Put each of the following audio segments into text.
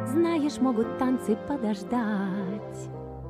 знаешь, могут танцы подождать.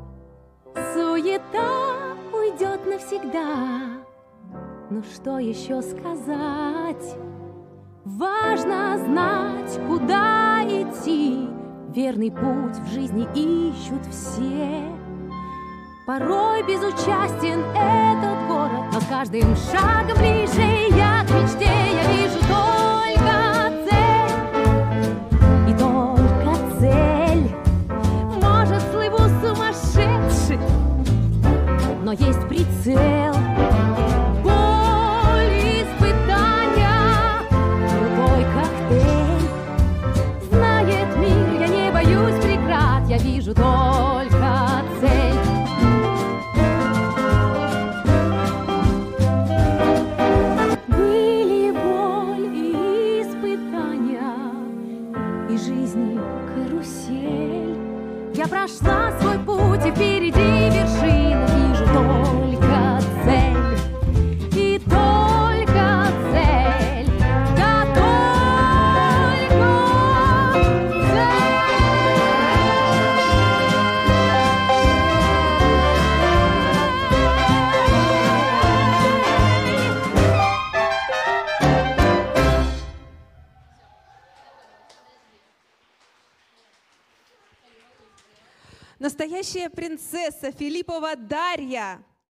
Суета уйдет навсегда. Ну что еще сказать? Важно знать, куда идти. Верный путь в жизни ищут все. Порой безучастен этот город, но с каждым шагом ближе я к мечте. Я вижу только цель, и только цель. Может, слыву сумасшедший, но есть прицел. Боль, испытания, другой коктейль. Знает мир, я не боюсь преград, я вижу только цель. Были боль и испытания, и жизни карусель. Я прошла свой путь, и впереди вершина. Вижу только цель, и только цель, да только цель. Настоящая принцесса Филиппова Дарья.